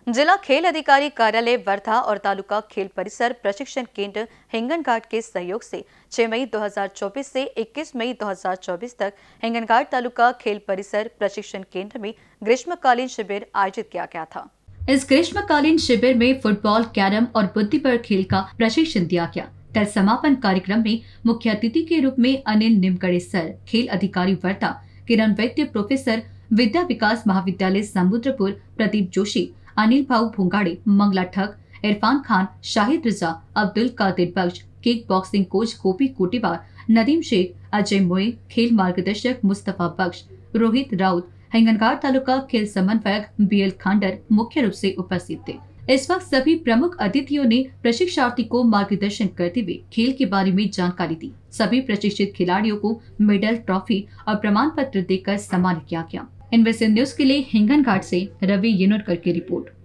जिला खेल अधिकारी कार्यालय वर्धा और तालुका खेल परिसर प्रशिक्षण केंद्र हिंगनघाट के सहयोग से 6 मई 2024 से 21 मई 2024 तक हिंगनघाट तालुका खेल परिसर प्रशिक्षण केंद्र में ग्रीष्मकालीन शिविर आयोजित किया गया था। इस ग्रीष्मकालीन शिविर में फुटबॉल, कैरम और बुद्धिबल खेल का प्रशिक्षण दिया गया। कल समापन कार्यक्रम में मुख्य अतिथि के रूप में अनिल निमगढ़े सर, खेल अधिकारी वर्धा, किरण वैद्य, प्रोफेसर, विद्या विकास महाविद्यालय समुद्रपुर, प्रदीप जोशी, अनिल भाऊ Bhungade, Mangala Thag, Irfan Khan, Shahid Raza, Abdul Qadir Bakhsh, kickboxing coach Gopi Kotiwar, Nadeem Shaikh, Ajay Moye, खेल मार्गदर्शक मुस्तफा बख्श, रोहित राउत, हिंगनघाट तालुका खेल समन्वयक बीएल खांडर मुख्य रूप से उपस्थित थे। इस वक्त सभी प्रमुख अतिथियों ने प्रशिक्षार्थी को मार्गदर्शन करते हुए खेल के बारे में जानकारी दी। सभी प्रशिक्षित खिलाड़ियों को मेडल, ट्रॉफी और प्रमाण पत्र देकर सम्मानित किया गया। इनवेसिव न्यूज के लिए हिंगनघाट से रवि येनोरकर की रिपोर्ट।